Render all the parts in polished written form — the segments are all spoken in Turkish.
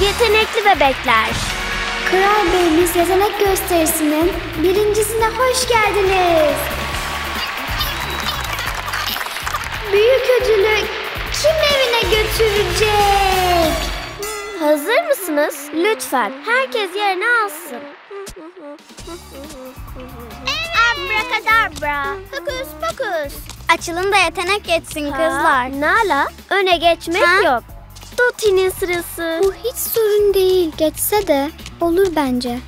Yetenekli bebekler. Kral Babies yetenek gösterisinin birincisine hoş geldiniz. Büyük ödülü kim evine götürecek? Hazır mısınız? Lütfen herkes yerini alsın. Abracadabra. Fokus fokus. Açılın da yetenek geçsin kızlar. Nala, öne geçmek yok. Doti'nin sırası. Bu hiç sorun değil. Geçse de olur bence.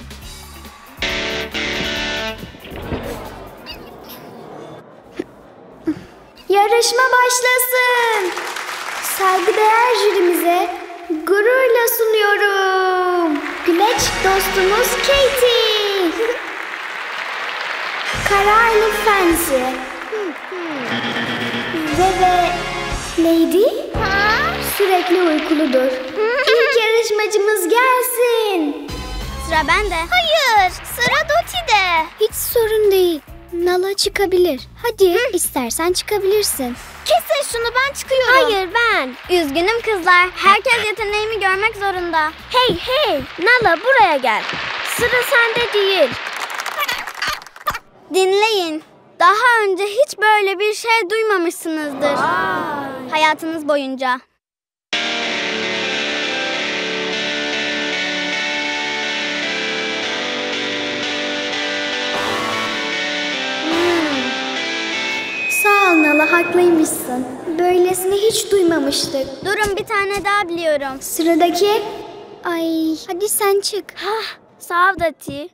Yarışma başlasın. Saygıdeğer jürimize gururla sunuyorum. Güleç dostumuz Katie. Kararlı Fancy. Ve Lady sürekli uykuludur. İlk yarışmacımız gelsin. Sıra bende. Hayır, sıra Doti'de. Hiç sorun değil. Nala çıkabilir. Hadi istersen çıkabilirsin. Kesin şunu, ben çıkıyorum. Hayır, ben. Üzgünüm kızlar. Herkes yeteneğimi görmek zorunda. Hey, Nala buraya gel. Sıra sende değil. Dinleyin. Daha önce hiç böyle bir şey duymamışsınızdır. Hayatınız boyunca. Sağ ol Nala, haklıymışsın. Böylesini hiç duymamıştık. Durun, bir tane daha biliyorum. Sıradaki... Ay, hadi sen çık. Sağ ol Doti.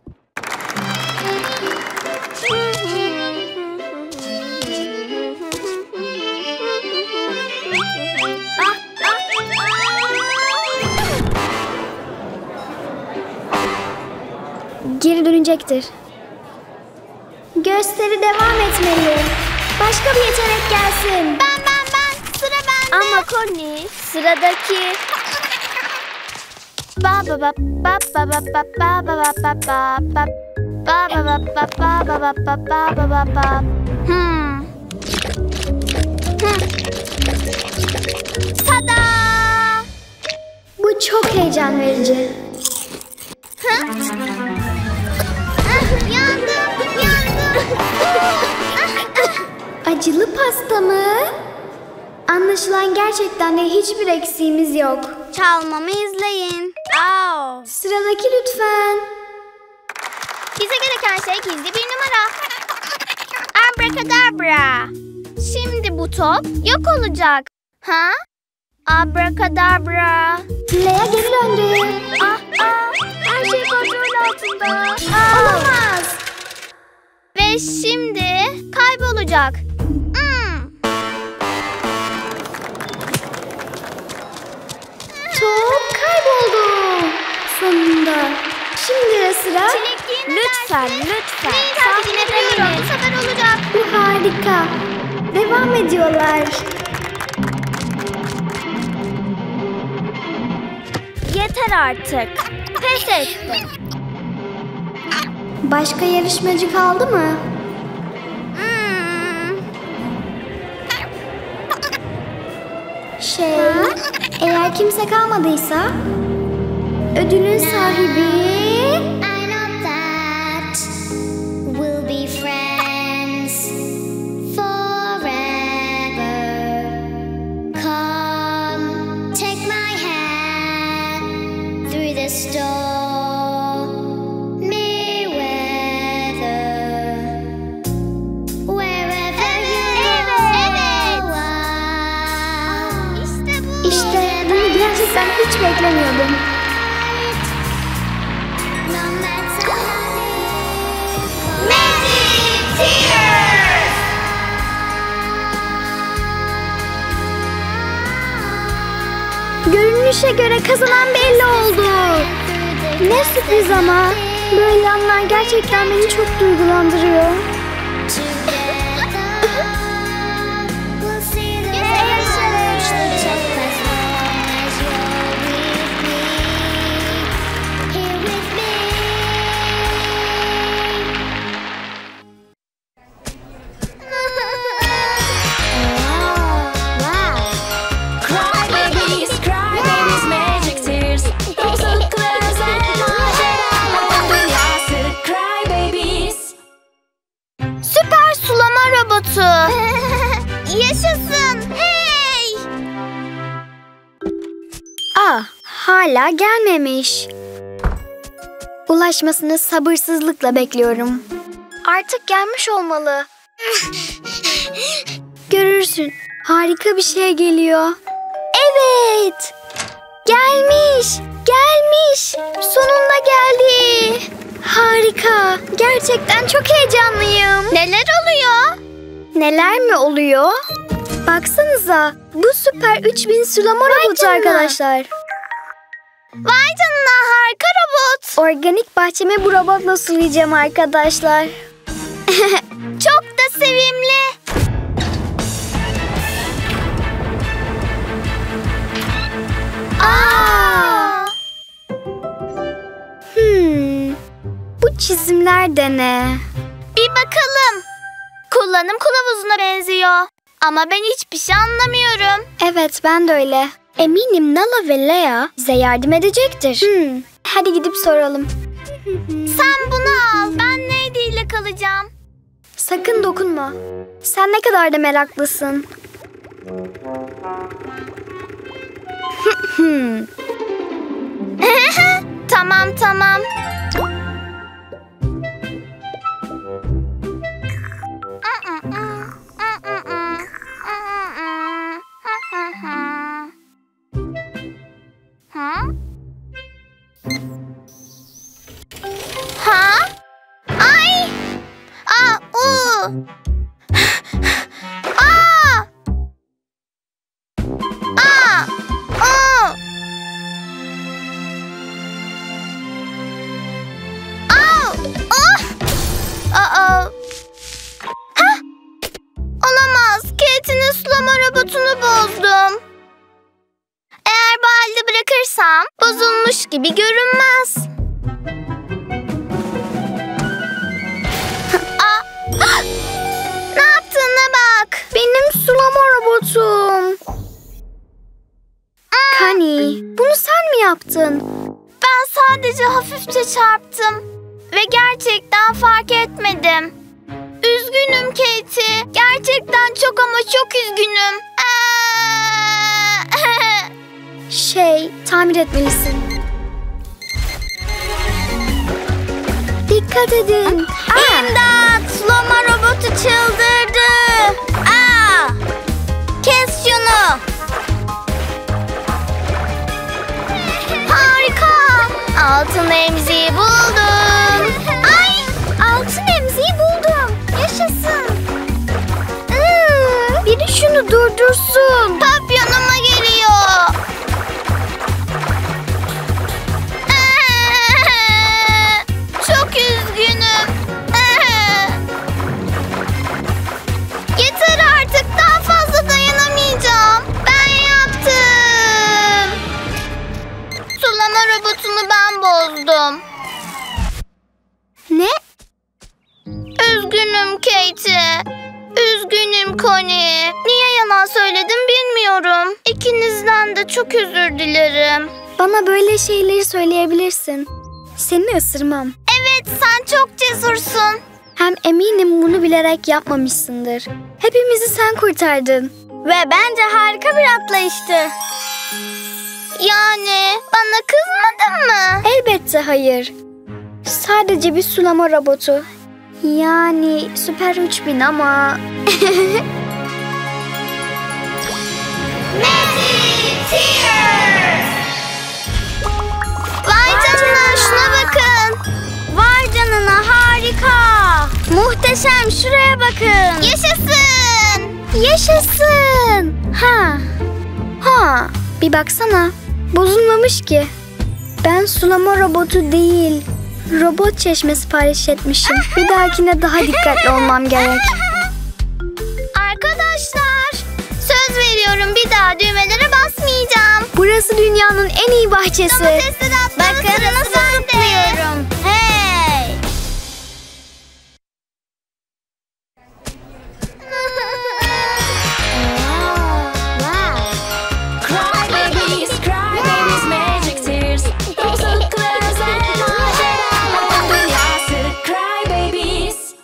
Geri dönecektir. Gösteri devam etmeli. Başka bir yetenek gelsin. Ben. Sıra bende. Ama Connie, sıradaki... Tada! Bu çok heyecan verici. Yandım. Acılı pasta mı? Anlaşılan gerçekten de hiçbir eksiğimiz yok. Çalmamı izleyin. Sıradaki lütfen. Bize gereken şey gizli bir numara. Abracadabra. Şimdi bu top yok olacak. Abracadabra. Leia geri döndü. Her şey kontrol altında. Olamaz. Ve şimdi kaybolacak. Top kayboldu. Sonunda. Şimdi de sıra. Lütfen. Tahmin edemiyorum. Bu sefer olacak. Bu harika. Devam ediyorlar. Yeter artık. Pes ettim. Başka yarışmacı kaldı mı? Eğer kimse kalmadıysa ödülün sahibi ben hiç beklemiyordum. Magic Tears! Görünüşe göre kazanan belli oldu. Ne sürpriz ama. Böyle anlar gerçekten beni çok duygulandırıyor. Hala gelmemiş. Ulaşmasını sabırsızlıkla bekliyorum. Artık gelmiş olmalı. Görürsün. Harika bir şey geliyor. Evet. Gelmiş. Gelmiş. Sonunda geldi. Harika. Gerçekten çok heyecanlıyım. Neler oluyor? Neler mi oluyor? Baksanıza. Bu süper 3000 sulama robotu canına. arkadaşlar. Vay canına, harika robot. Organik bahçemi bu robotla sulayacağım arkadaşlar. Çok da sevimli. Aa! Bu çizimler de ne? Bir bakalım. Kullanım kılavuzuna benziyor. Ama ben hiçbir şey anlamıyorum. Evet, ben de öyle. Eminim Nala ve Lea bize yardım edecektir. Hadi gidip soralım. Sen bunu al. Ben Lady ile kalacağım. Sakın dokunma. Sen ne kadar da meraklısın. Tamam tamam. Ha? Ay! Aa, u. Aa! Aa! U. Au! Oh! Aa! Hah! Olamaz. Kate'in sulama robotunu bozdum. Eğer bu halde bırakırsam bozulmuş gibi görünmez. Ne yaptığına bak. Benim sulama robotum. Kani, bunu sen mi yaptın? Ben sadece hafifçe çarptım. Ve gerçekten fark etmedim. Üzgünüm Katie. Gerçekten çok ama çok üzgünüm. Tamir etmelisin. Dikkat edin. İmdat! Sulama robotu çıldırdı. Aa! Kes şunu. Harika! Altın emziği buldum. Ay! Altın emziği buldum. Yaşasın. Biri şunu durdursun. Papyonuma geliyor. Çok üzgünüm. Yeter artık, daha fazla dayanamayacağım. Ben yaptım. Sulama robotunu ben bozdum. Ne? Üzgünüm Katie. Üzgünüm Connie. Niye yalan söyledim bilmiyorum. İkinizden de çok özür dilerim. Bana böyle şeyleri söyleyebilirsin. Seni ısırmam. Evet, sen çok cesursun. Hem eminim bunu bilerek yapmamışsındır. Hepimizi sen kurtardın. Ve bence harika bir atlayıştı. Yani bana kızmadın mı? Elbette hayır. Sadece bir sulama robotu. Yani süper 3000 ama... Vay canına, şuna bakın. Vay canına, harika. Muhteşem, şuraya bakın. Yaşasın. Yaşasın. Bir baksana. Bozulmamış ki. Ben sulama robotu değil, robot çeşme sipariş etmişim. Bir dahakine daha dikkatli olmam gerek. Arkadaşlar, söz veriyorum bir daha düğmelere basmayacağım. Burası dünyanın en iyi bahçesi. Bakın nasıl zıplıyorum. Hey! Cry babies, magic tears. Those are clouds and dünyası. Cry babies.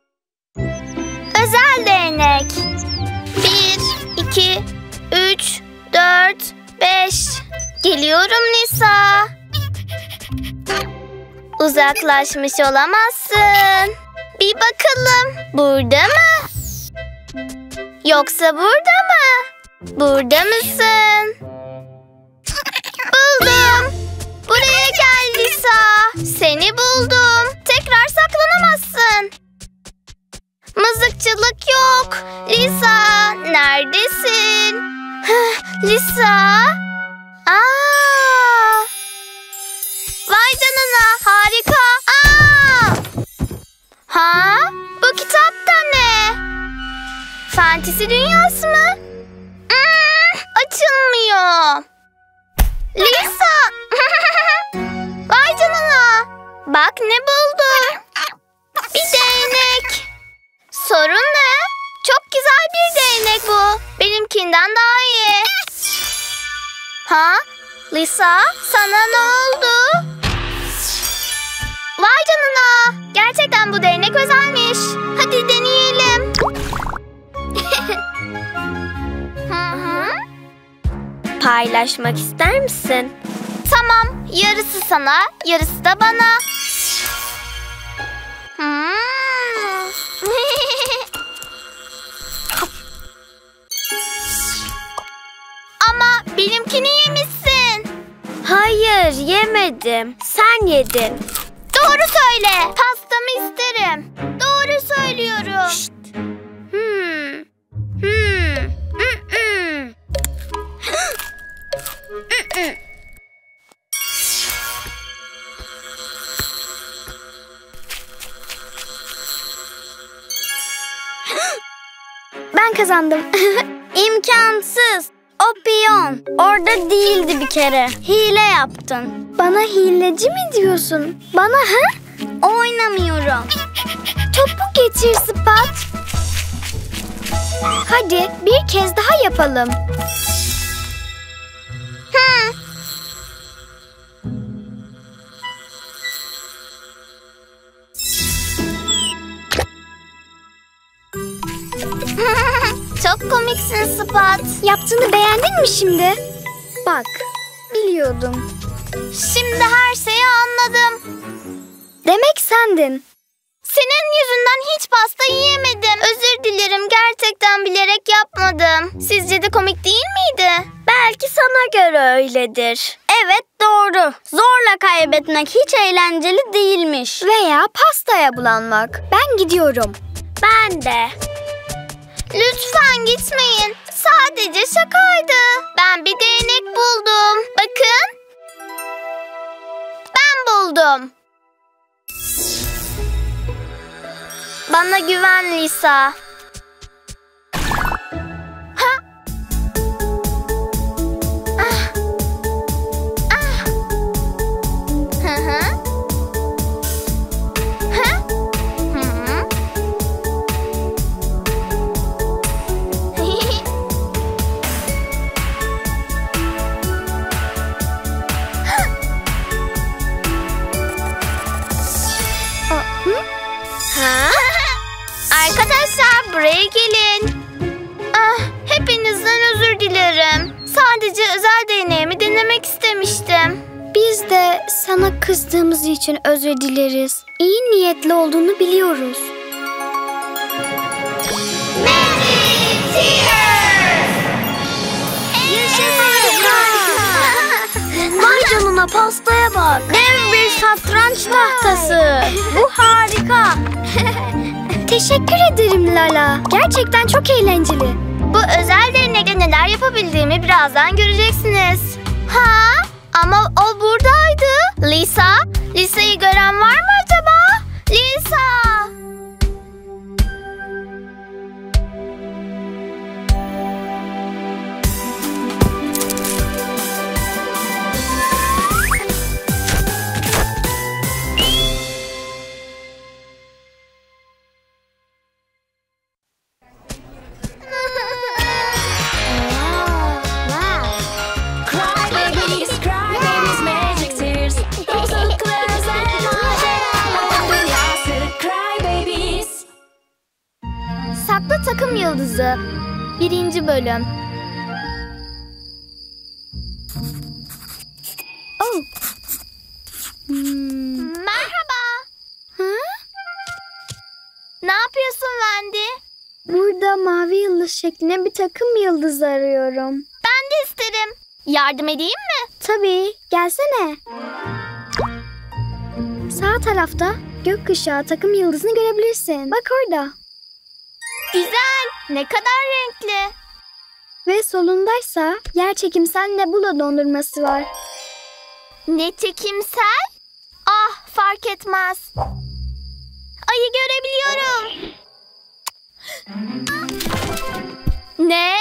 Özel değnek. 1, 2, 3, 4, 5. Geliyorum Lisa. Uzaklaşmış olamazsın. Bir bakalım. Burada mı? Yoksa burada mı? Burada mısın? Buldum. Buraya gel Lisa. Seni buldum. Tekrar saklanamazsın. Mızıkçılık yok. Lisa, neredesin? Lisa. Aa! Vay canına, harika. Aa! Ha? Bu kitap da ne? Fantezi dünyası mı? Açılmıyor. Lisa. Vay canına. Bak ne buldum. Bir değnek. Sorun ne? Çok güzel bir değnek bu. Benimkinden daha iyi. Ha? Lisa, sana ne oldu? Vay canına. Gerçekten bu değnek özelmiş. Hadi deneyelim. Paylaşmak ister misin? Tamam. Yarısı sana, yarısı da bana. Ama benimkini yemişsin. Hayır, yemedim. Sen yedin. Doğru söyle. Pastamı isterim. Doğru söylüyorum. Şşt. Ben kazandım. İmkansız. O piyon. Orada değildi bir kere. Hile yaptın. Bana hileci mi diyorsun? Bana ha? Oynamıyorum. Topu getir Spot. Hadi bir kez daha yapalım. Çok komiksin Spot. Yaptığını beğendin mi şimdi? Bak, biliyordum. Şimdi her şeyi anladım. Demek sendin. Senin yüzünden hiç pasta yiyemedim. Özür dilerim, gerçekten bilerek yapmadım. Sizce de komik değil miydi? Belki sana göre öyledir. Evet, doğru. Zorla kaybetmek hiç eğlenceli değilmiş. Veya pastaya bulanmak. Ben gidiyorum. Ben de. Lütfen gitmeyin. Sadece şakaydı. Ben bir değnek buldum. Bakın. Ben buldum. Bana güven Lisa. Ha? Ah. Ah. Hı hı. Ha? Hı hı. Ha? Arkadaşlar buraya gelin. Hepinizden özür dilerim. Sadece özel değneğimi denemek istemiştim. Biz de sana kızdığımız için özür dileriz. İyi niyetli olduğunu biliyoruz. Vay canına, pastaya bak. Dev bir satranç tahtası. Bu harika. Teşekkür ederim Lala. Gerçekten çok eğlenceli. Bu özel değnekle neler yapabildiğimi birazdan göreceksiniz. Ha? Ama o buradaydı. Lisa? Lisa'yı gören var mı acaba? Lisa! Cry babies, magic tears. Those look clear and cry babies. Saklı Takım Yıldızı 1. bölüm. Burada mavi yıldız şeklinde bir takım yıldız arıyorum. Ben de isterim. Yardım edeyim mi? Tabii, gelsene. Sağ tarafta gökkuşağı takım yıldızını görebilirsin. Bak orada. Güzel. Ne kadar renkli. Ve solundaysa yerçekimsel nebula dondurması var. Ne çekimsel? Ah, fark etmez. Ayı görebiliyorum. Ne?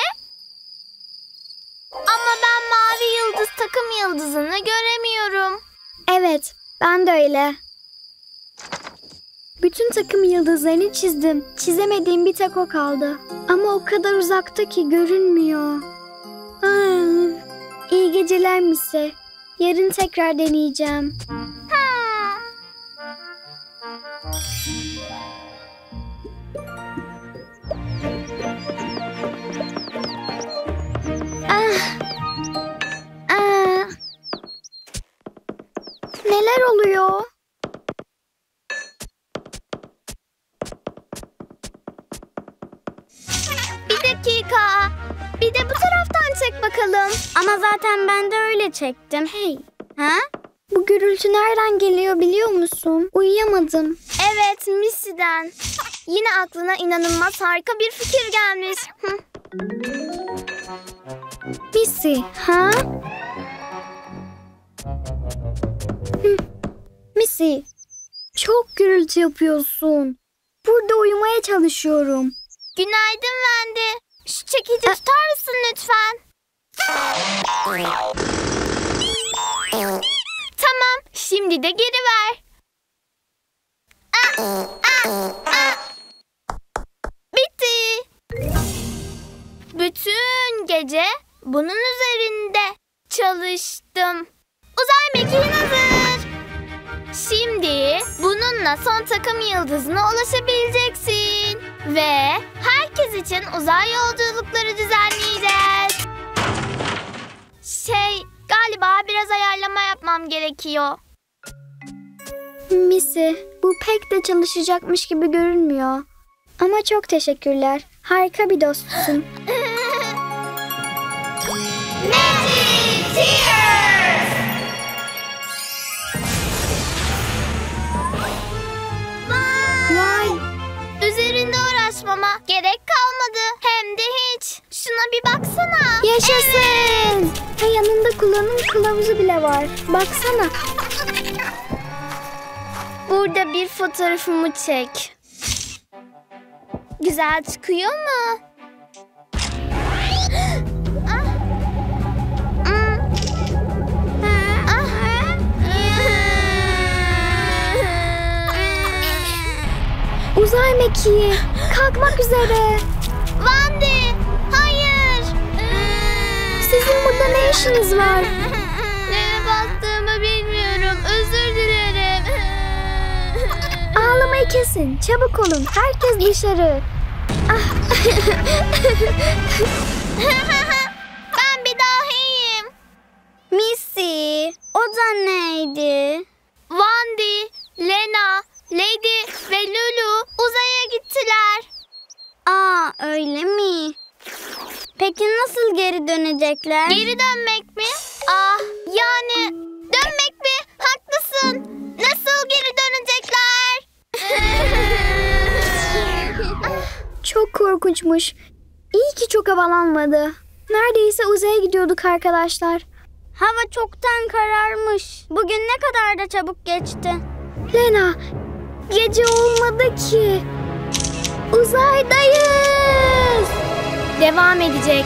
Ama ben mavi yıldız takım yıldızını göremiyorum. Evet, ben de öyle. Bütün takım yıldızlarını çizdim. Çizemediğim bir tek o kaldı. Ama o kadar uzakta ki görünmüyor. İyi geceler Missy. Yarın tekrar deneyeceğim. Neler oluyor? Bir dakika. Bir de bu taraftan çek bakalım. Ama zaten ben de öyle çektim. Hey, Ha? bu gürültü nereden geliyor biliyor musun? Uyuyamadım. Evet, Missy'den. Yine aklına inanılmaz harika bir fikir gelmiş. Missy, ha? Missy, çok gürültü yapıyorsun. Burada uyumaya çalışıyorum. Günaydın Wendy. Şu çekici tutar mısın lütfen? Tamam, şimdi de geri ver. Bitti. Bütün gece bunun üzerinde çalıştım. Uzay mekiğin hazır. Şimdi bununla son takım yıldızına ulaşabileceksin. Ve herkes için uzay yolculukları düzenleyeceğiz. Galiba biraz ayarlama yapmam gerekiyor. Missy, bu pek de çalışacakmış gibi görünmüyor. Ama çok teşekkürler. Harika bir dostsun. Magic Tears! Vay! Üzerinde uğraşmama gerek kalmadı. Hem de hiç. Şuna bir baksana. Yaşasın! Ve yanında kullanım kılavuzu bile var. Baksana. Burada bir fotoğrafımı çek. Güzel çıkıyor mu? Uzay mekiği kalkmak üzere. Wendy, hayır. Sizin burada ne işiniz var? Neye bastığımı bilmiyorum. Özür dilerim. Ağlamayı kesin. Çabuk olun. Herkes dışarı. Ben bir dahiyim. Missy, o da neydi? Wendy, Lena, Lady ve Lulu uzaya gittiler. Aa, öyle mi? Peki nasıl geri dönecekler? Geri dönmek mi? Ah, yani dönmek mi? Haklısın. Nasıl geri dönecekler? Çok korkunçmuş. İyi ki çok havalanmadı. Neredeyse uzaya gidiyorduk arkadaşlar. Hava çoktan kararmış. Bugün ne kadar da çabuk geçti. Lena, gece olmadı ki. Uzaydayız. Devam edecek.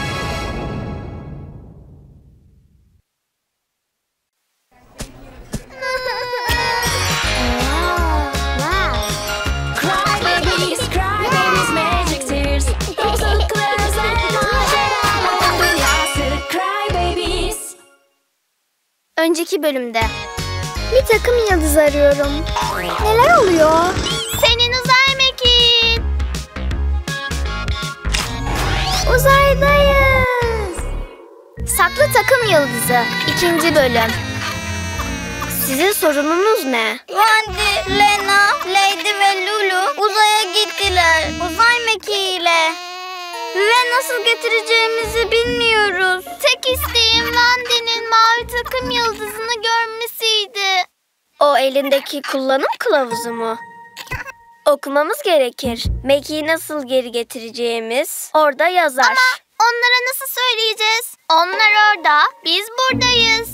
Cry babies, magic tears. Bozuklarız maceralar dünyası. Cry babies. Önceki bölümde. Bir takım yıldız arıyorum. Neler oluyor? Senin uzay mekiğin. Uzaydayız. Saklı takım yıldızı. 2. bölüm. Sizin sorununuz ne? Wendy, Lena, Lady ve Lulu uzaya gittiler. Uzay mekiğiyle. Ve nasıl getireceğimizi bilmiyoruz. Tek isteğim Wendy'nin mavi takım yıldızını görmesiydi. O elindeki kullanım kılavuzu mu? Okumamız gerekir. Mekiği nasıl geri getireceğimiz orada yazar. Ama onlara nasıl söyleyeceğiz? Onlar orada, biz buradayız.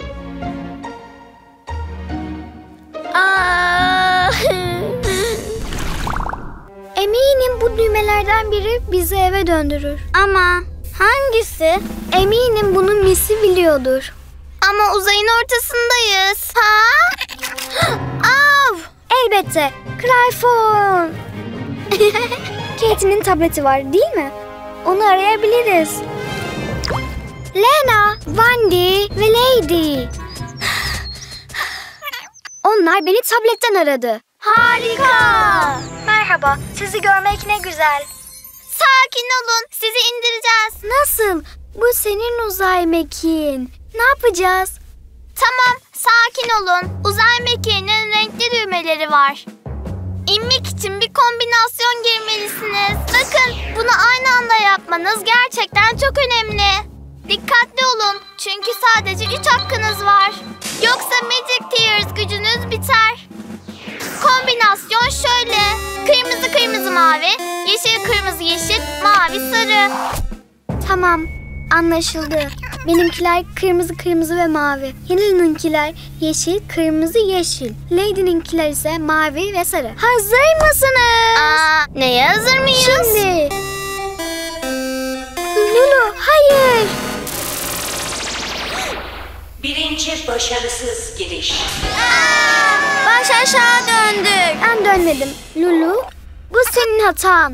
Eminim bu düğmelerden biri bizi eve döndürür. Ama hangisi? Eminim bunu Missy biliyordur. Ama uzayın ortasındayız. Ha? Av! Elbette. Cryphone. Kate'nin tableti var değil mi? Onu arayabiliriz. Lena, Wendy ve Lady. Onlar beni tabletten aradı. Harika. Merhaba, sizi görmek ne güzel. Sakin olun, sizi indireceğiz. Nasıl? Bu senin uzay mekiğin. Ne yapacağız? Tamam, sakin olun. Uzay mekiğinin renkli düğmeleri var. İnmek için bir kombinasyon girmelisiniz. Bakın, bunu aynı anda yapmanız gerçekten çok önemli. Dikkatli olun, çünkü sadece 3 hakkınız var. Yoksa Magic Tears gücünüz biter. Kombinasyon şöyle. Kırmızı kırmızı mavi, yeşil kırmızı yeşil, mavi sarı. Tamam, anlaşıldı. Benimkiler kırmızı kırmızı ve mavi. Hilal'ınkiler yeşil kırmızı yeşil. Lady'ninkiler ise mavi ve sarı. Hazır mısınız? Neye hazır mıyız? Şimdi. Lulu, hayır. Birinci başarısız giriş. Baş aşağı döndük. Ben dönmedim. Lulu, bu senin hatan.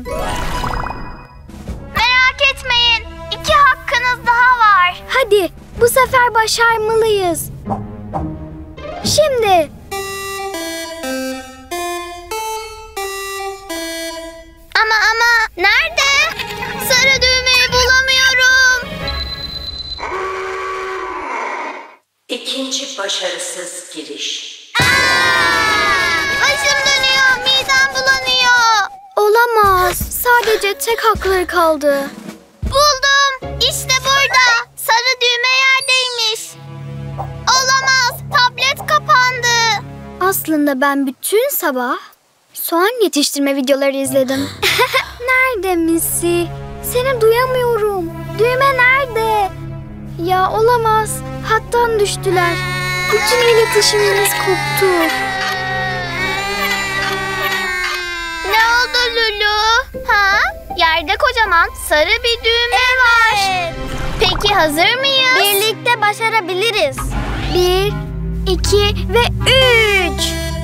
Merak etmeyin. 2 hakkınız daha var. Hadi, bu sefer başarmalıyız. Şimdi. Ama nerede? Sarı düğmeyi bulamıyorum. İkinci başarısız giriş. Başım dönüyor, midem bulanıyor. Olamaz. Sadece tek hakları kaldı. Buldum. İşte burada. Sarı düğme yerdeymiş. Olamaz. Tablet kapandı. Aslında ben bütün sabah soğan yetiştirme videoları izledim. Nerede Missy? Seni duyamıyorum. Düğme nerede? Ya olamaz. Hattan düştüler. Bütün iletişimimiz koptu. Ne oldu Lulu? Ha? Yerde kocaman sarı bir düğme var. Peki hazır mıyız? Birlikte başarabiliriz. 1, 2 ve 3.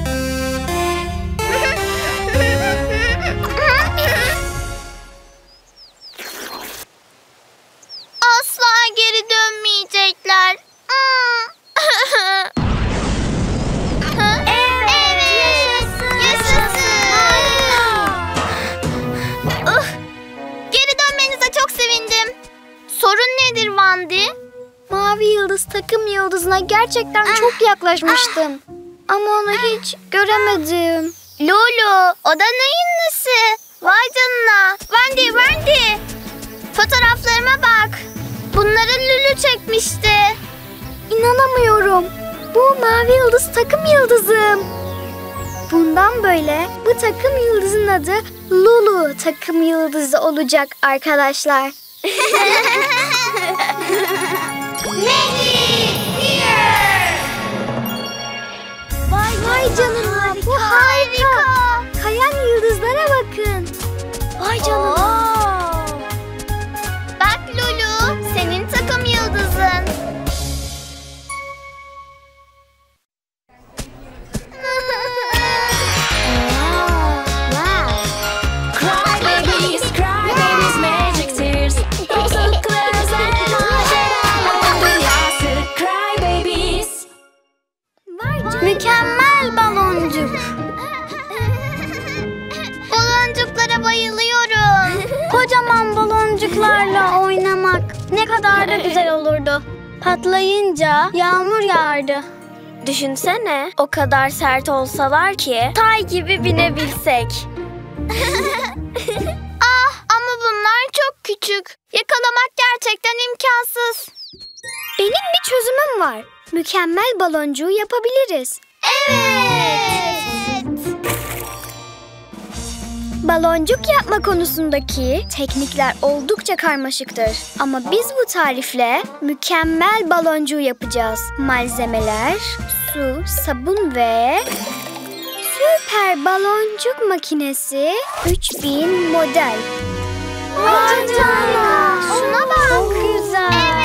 Asla geri dönmeyecekler. Evet. Yaşasın. Geri dönmenize çok sevindim. Sorun nedir Wendy? Mavi yıldız takım yıldızına gerçekten çok yaklaşmıştım. Ama onu hiç göremedim. Lulu, o da neyin nesi? Vay canına. Wendy. Fotoğraflarıma bak. Bunları Lulu çekmişti. İnanamıyorum. Bu mavi yıldız takım yıldızım. Bundan böyle bu takım yıldızın adı Lulu takım yıldızı olacak arkadaşlar. Vay canına, bu harika. Kayan yıldızlara bakın. Vay canına. Bak Lulu, senin takım yıldızın. Cry babies, magic tears. Bozuklarız maceraların dünyası. Cry babies. Mükemmel baloncuk. Baloncuklara bayılıyorum. Kocaman baloncuklarla oynamak ne kadar da güzel olurdu. Patlayınca yağmur yağardı. Düşünsene, o kadar sert olsalar ki tay gibi binebilsek. Ama bunlar çok küçük. Yakalamak gerçekten imkansız. Benim bir çözümüm var. Mükemmel baloncuğu yapabiliriz. Evet. Baloncuk yapma konusundaki teknikler oldukça karmaşıktır. Ama biz bu tarifle mükemmel baloncuğu yapacağız. Malzemeler, su, sabun ve süper baloncuk makinesi 3000 model. Vay canına. Şuna bak. Çok güzel.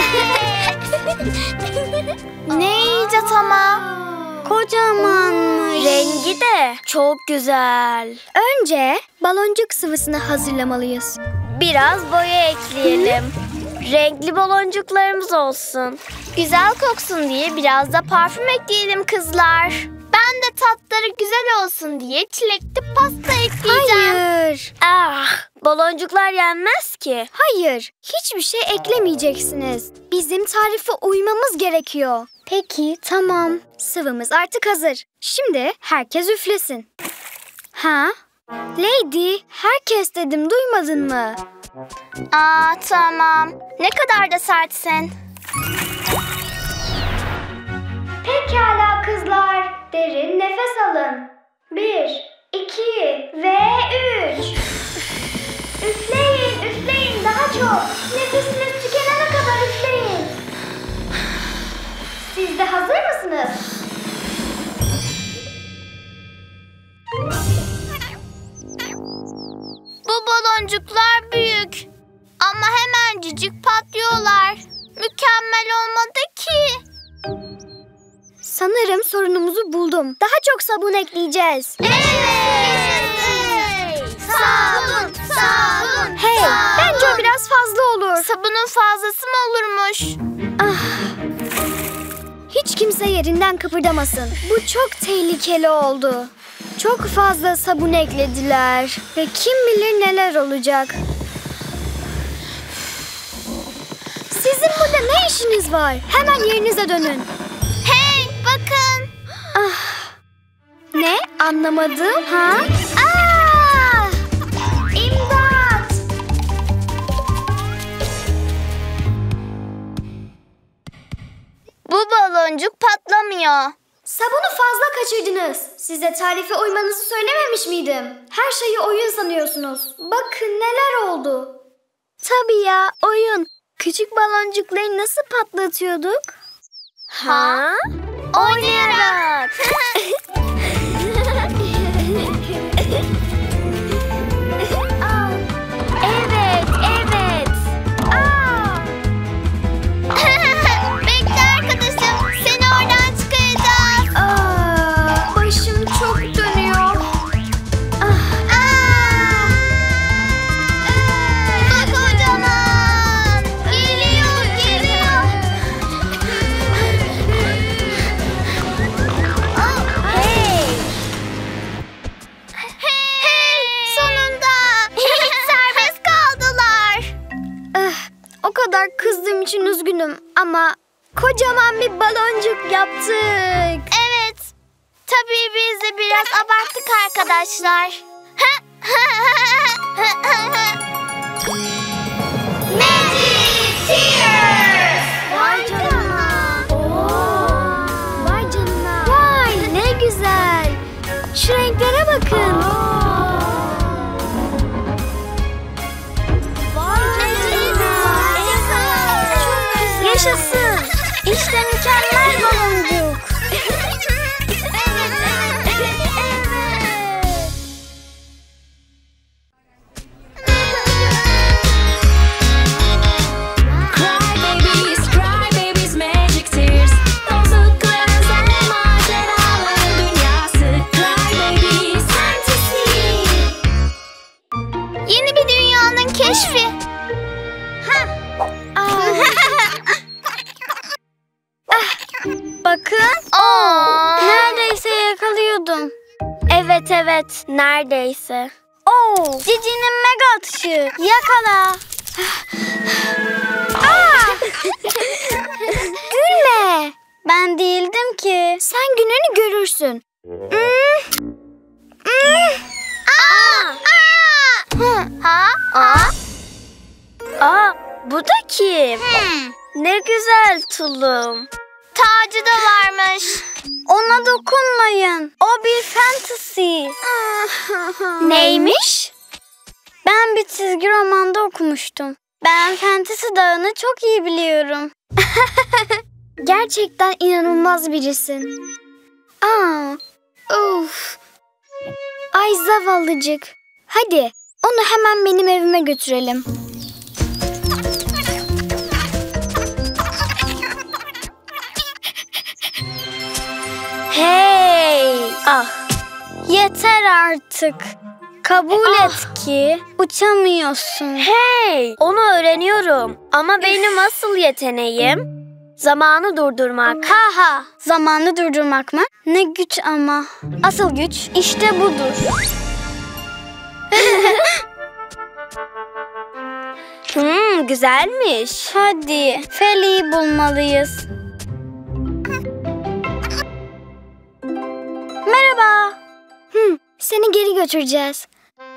Ne icat ama. Kocamanmış. Rengi de çok güzel. Önce baloncuk sıvısını hazırlamalıyız. Biraz boya ekleyelim. Renkli baloncuklarımız olsun. Güzel koksun diye biraz da parfüm ekleyelim kızlar. Ben de tatları güzel olsun diye çilekli pasta ekleyeceğim. Hayır. Baloncuklar yenmez ki. Hayır. Hiçbir şey eklemeyeceksiniz. Bizim tarife uymamız gerekiyor. Peki, tamam. Sıvımız artık hazır. Şimdi herkes üflesin. Ha? Lady, herkes dedim, duymadın mı? Tamam. Ne kadar da sertsin. Pekala kızlar. Derin nefes alın. 1, 2 ve 3. Üfleyin, üfleyin daha çok. Nefesiniz tükenene kadar üfleyin. Siz de hazır mısınız? Bu baloncuklar büyük. Ama hemencik patlıyorlar. Mükemmel olmadı ki. Sanırım sorunumuzu buldum. Daha çok sabun ekleyeceğiz. Evet. Sabun, sabun. Hey, bence o biraz fazla olur. Sabunun fazlası mı olurmuş? Hiç kimse yerinden kıpırdamasın. Bu çok tehlikeli oldu. Çok fazla sabun eklediler. Ve kim bilir neler olacak. Sizin burada ne işiniz var? Hemen yerinize dönün. Hey, bakın. Ne? Anlamadım. Ha? Aa! İmdat! Bu baloncuk patlamıyor. Sabunu fazla kaçırdınız. Size tarife uymanızı söylememiş miydim? Her şeyi oyun sanıyorsunuz. Bakın neler oldu. Tabii ya, oyun. Küçük baloncukları nasıl patlatıyorduk? Ha? Oynayarak. Evet, evet. Bekle arkadaşım. Seni oradan çıkaracağız. Başım çok dönüyor. Bak kocaman. Geliyor, geliyor. Hey! Hey, sonunda. Serbest kaldılar. O kadar kızdığım için üzgünüm ama kocaman bir baloncuk yaptık. Evet. Tabii biz de biraz abarttık arkadaşlar. Magic Tears! Vay canına. Vay canına. Vay ne güzel. Şu renklere bakın. Yaşasın. İşte mükemmel baloncuk. Cry babies, magic tears. Bozuklar özel maceraların dünyası. Cry babies, fantasy. Yeni bir dünyanın keşfi. Bakın. Neredeyse yakalıyordum. Evet evet, neredeyse. Cici'nin mega atışı. Yakala. Gülme. Ben değildim ki. Sen görürsün. Bu da kim? Ne güzel tulum. Tacı da varmış. Ona dokunmayın. O bir fantasy. Neymiş? Ben bir çizgi romanda okumuştum. Ben Fantasy Dağı'nı çok iyi biliyorum. Gerçekten inanılmaz birisin. Of. Ay zavallıcık. Hadi onu hemen benim evime götürelim. Hey! Yeter artık. Kabul et ki uçamıyorsun. Hey! Onu öğreniyorum. Ama benim asıl yeteneğim zamanı durdurmak. Zamanı durdurmak mı? Ne güç ama. Asıl güç işte budur. Güzelmiş. Hadi Feli'yi bulmalıyız. Merhaba. Seni geri götüreceğiz.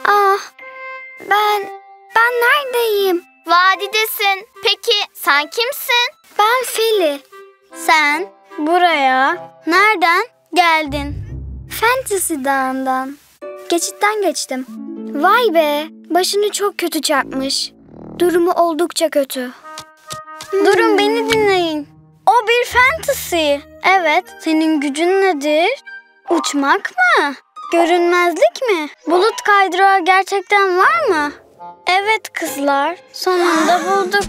Ben neredeyim? Vadidesin. Peki sen kimsin? Ben Feli. Sen buraya nereden geldin? Fantasy Dağı'ndan. Geçitten geçtim. Vay be, başını çok kötü çarpmış. Durumu oldukça kötü. Durun, beni dinleyin. O bir fantasy. Evet, senin gücün nedir? Uçmak mı? Görünmezlik mi? Bulut kaydırağı gerçekten var mı? Evet kızlar, sonunda bulduk.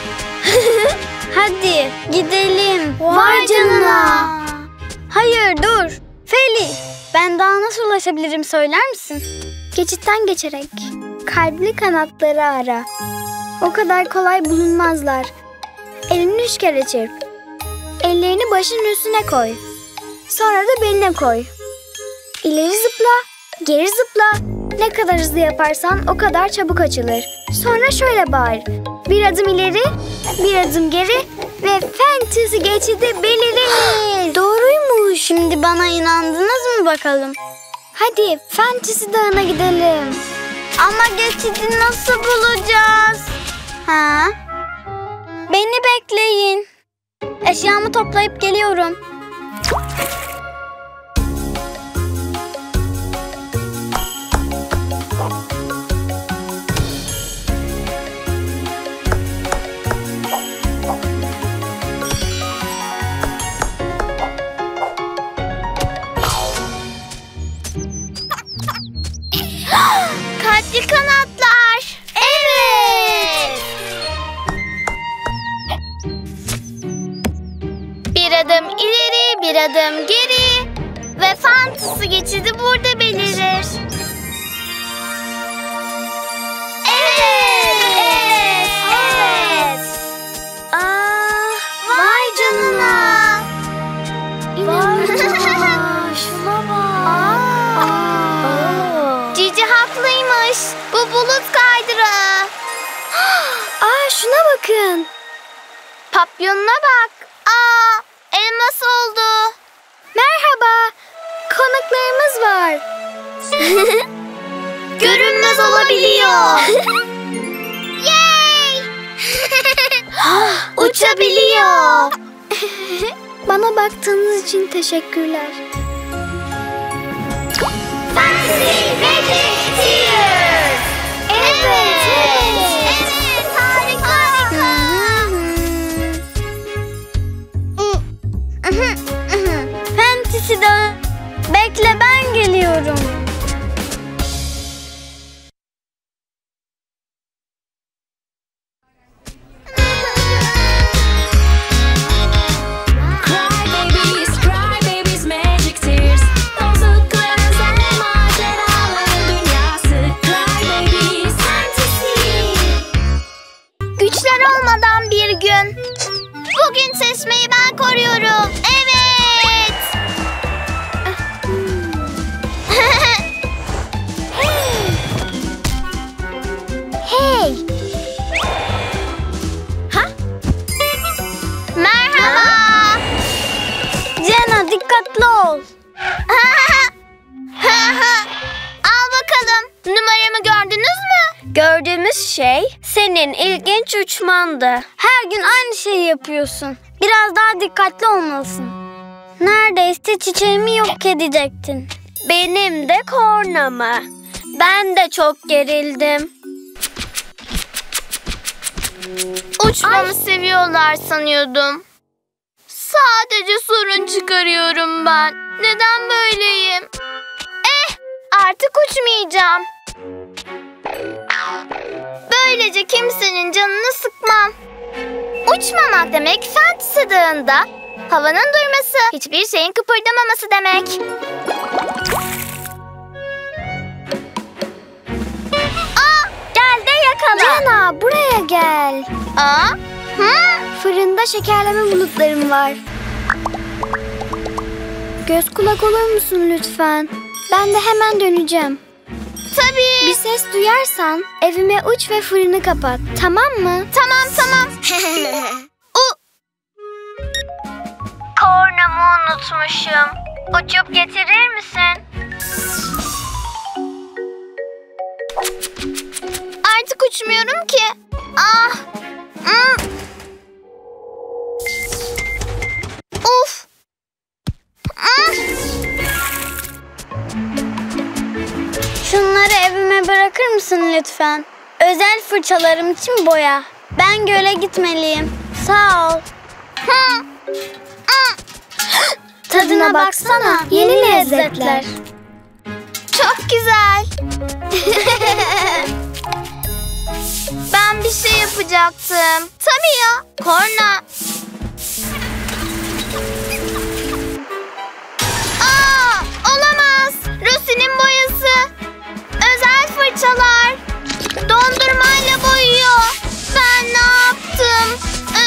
Hadi gidelim. Vay canına. Hayır, dur. Feli, ben daha nasıl ulaşabilirim söyler misin? Geçitten geçerek kalpli kanatları ara. O kadar kolay bulunmazlar. Elini 3 kere çırp. Ellerini başının üstüne koy. Sonra da beline koy. İleri zıpla, geri zıpla. Ne kadar hızlı yaparsan o kadar çabuk açılır. Sonra şöyle bağır. Bir adım ileri, bir adım geri ve fantasy geçidi belirir. Doğruymuş. Şimdi bana inandınız mı bakalım? Hadi Fantasy Dağı'na gidelim. Ama geçidi nasıl bulacağız? Beni bekleyin. Eşyamı toplayıp geliyorum. Kalpli kanatlar. Evet. Bir adım ileri, bir adım geri ve fantasy geçidi burada belirir. Evet. Vay canına. Şuna bak. Cici haklıymış. Bu bulut kaydırağı. Şuna bakın. Papyonuna bak. Elmas oldu. Merhaba. Konuklarımız var. Görünmez olabiliyor. Yay! Uçabiliyor. Bana baktığınız için teşekkürler. Fantasy Magic Tears. Evet, harika. Fantasy Dağı. Bekle, ben geliyorum. Cry babies, magic tears. Bozuklar özel maceraların dünyası. Cry babies, fantasy. Güçler olmadan bir gün. Bugün seçmeyi ben koruyorum. Evet. şey senin ilginç uçmandı. Her gün aynı şeyi yapıyorsun. Biraz daha dikkatli olmalısın. Neredeyse çiçeğimi yok edecektin. Benim de kornamı. Ben de çok gerildim. Uçmamı seviyorlar sanıyordum. Sadece sorun çıkarıyorum ben. Neden böyleyim? Artık uçmayacağım. Böylece kimsenin canını sıkmam. Uçmamak demek Fantasy Dağı'nda havanın durması, hiçbir şeyin kıpırdamaması demek. Gel de yakala. Cana, buraya gel. Fırında şekerleme bulutlarım var. Göz kulak olur musun lütfen? Ben de hemen döneceğim. Tabii. Bir ses duyarsan evime uç ve fırını kapat. Tamam mı? Tamam. Kornamı unutmuşum. Uçup getirir misin? Artık uçmuyorum ki. Uf. Şunları evime bırakır mısın lütfen? Özel fırçalarım için boya. Ben göle gitmeliyim. Sağ ol. Tadına baksana. Yeni lezzetler. Çok güzel. Ben bir şey yapacaktım. Tabii ya. Korna. Olamaz. Rosie'nin boyası. Özel fırçalar. Dondurmayla boyuyor. Ben ne yaptım?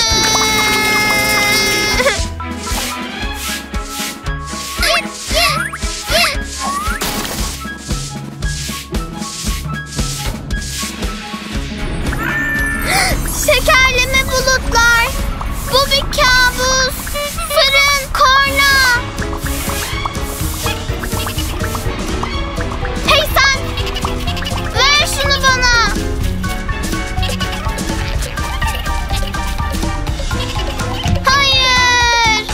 Şekerleme bulutlar. Bu bir kabus. Fırın, korna. Hey sen! Ver şunu bana. Hayır.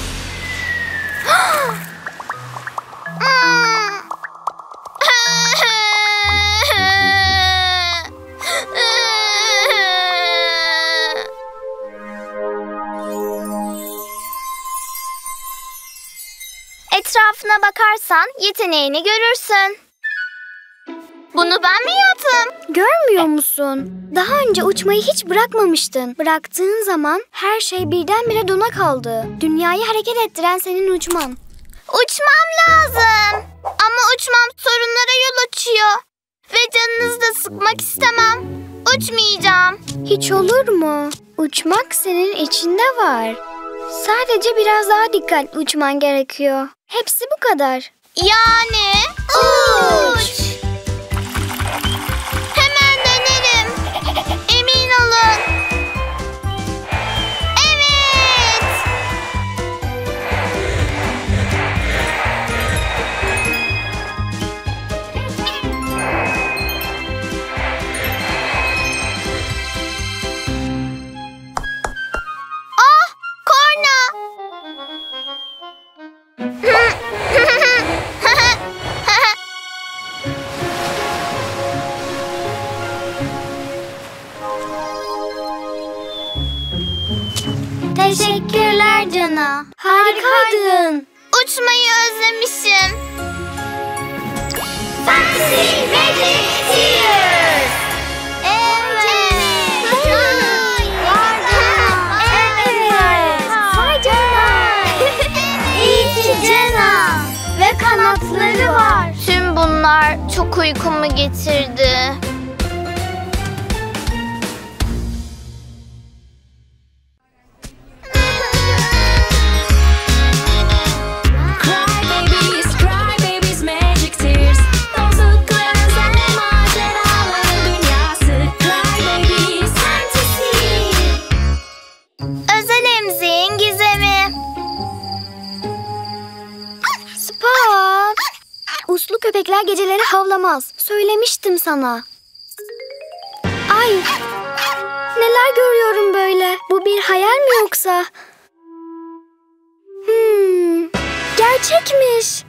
Etrafına bakarsan yeteneğini görürsün. Bunu ben mi yaptım? Görmüyor musun? Daha önce uçmayı hiç bırakmamıştın. Bıraktığın zaman her şey birdenbire dona kaldı. Dünyayı hareket ettiren senin uçman. Uçmam lazım. Ama uçmam sorunlara yol açıyor. Ve canınızı da sıkmak istemem. Uçmayacağım. Hiç olur mu? Uçmak senin içinde var. Sadece biraz daha dikkatli uçman gerekiyor. Hepsi bu kadar. Yani uç. Hemen dönerim. Emin olun. Evet. Korna. Teşekkürler Cana. Harikaydın. Uçmayı özlemişim. Fantasy Magic Tears. Evet. Vay Cana. İyi ki Cana. Ve kanatları var. Tüm bunlar çok uykumu getirdi. Cry babies, magic tears. Dostluklar özel maceraların dünyası. Cry babies, fantasy. Özel emziğin gizemi. Spot! Uslu köpekler geceleri havlamaz. Söylemiştim sana. Ay, neler görüyorum böyle? Bu bir hayal mi yoksa? Gerçekmiş.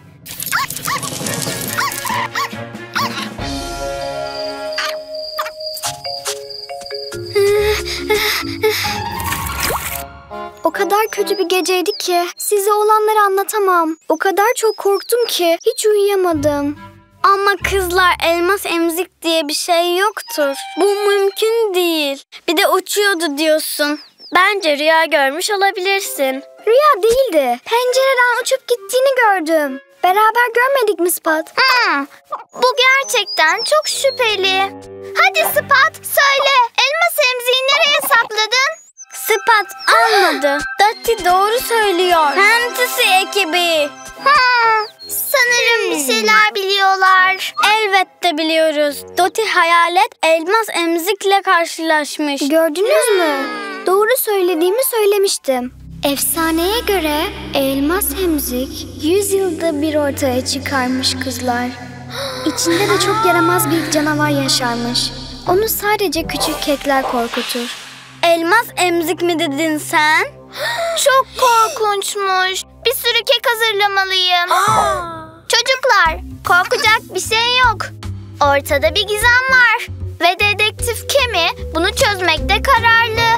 O kadar kötü bir geceydi ki size olanları anlatamam. O kadar çok korktum ki hiç uyuyamadım. Ama kızlar, elmas emzik diye bir şey yoktur. Bu mümkün değil. Bir de uçuyordu diyorsun. Bence rüya görmüş olabilirsin. Rüya değildi. Pencereden uçup gittiğini gördüm. Beraber görmedik mi Spot? Bu gerçekten çok şüpheli. Hadi Spot, söyle. Elmas emziği nereye sakladın? Spot anladı. Dottie doğru söylüyor. Fantasy ekibi. Sanırım bir şeyler biliyorlar. Elbette biliyoruz. Dottie hayalet elmas emzikle karşılaşmış. Gördünüz mü? Doğru söylediğimi söylemiştim. Efsaneye göre elmas emzik 100 yılda bir ortaya çıkarmış kızlar. İçinde de çok yaramaz bir canavar yaşarmış. Onu sadece küçük kekler korkutur. Elmas emzik mi dedin sen? Çok korkunçmuş. Bir sürü kek hazırlamalıyım. Çocuklar, korkacak bir şey yok. Ortada bir gizem var. Ve dedektif Kemi bunu çözmekte kararlı.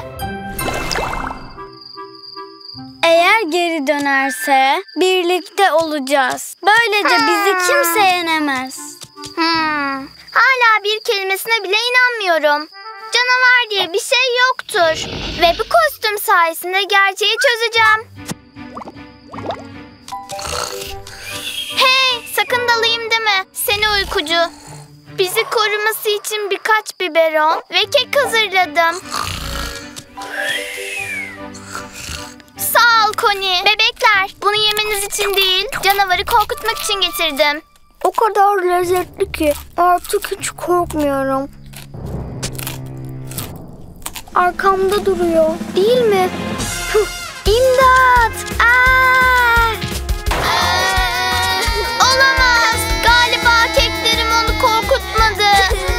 Eğer geri dönerse birlikte olacağız. Böylece bizi kimse yenemez. Hala bir kelimesine bile inanmıyorum. Canavar diye bir şey yoktur. Ve bu kostüm sayesinde gerçeği çözeceğim. Hey, sakın dalayım deme seni uykucu. Bizi koruması için birkaç biberon ve kek hazırladım. Sağ ol Connie. Bebekler, bunu yemeniz için değil, canavarı korkutmak için getirdim. O kadar lezzetli ki artık hiç korkmuyorum. Arkamda duruyor, değil mi? İmdat! Olamaz. Galiba keklerim onu korkutmadı.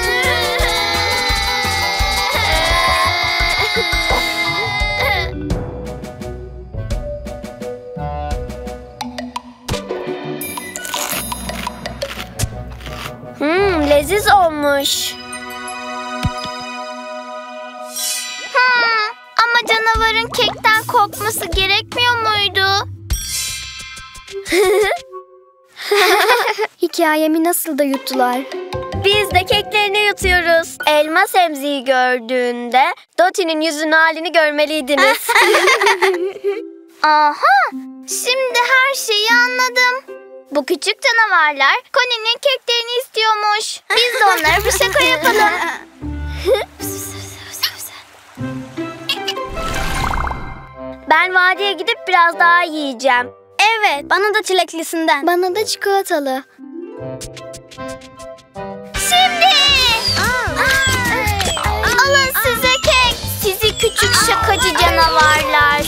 Leziz olmuş. Ama canavarın kekten korkması gerekmiyor muydu? Hikayemi nasıl da yuttular. Biz de keklerini yutuyoruz. Elmas emziği gördüğünde Dottie'nin yüzünün halini görmeliydiniz. Aha! Şimdi her şeyi anladım. Bu küçük canavarlar Connie'nin keklerini istiyormuş. Biz de onlara bir şaka yapalım. Ben vadiye gidip biraz daha yiyeceğim. Evet, bana da çileklisinden. Bana da çikolatalı. Şimdi! Alın size kek. Sizi küçük şakacı canavarlar.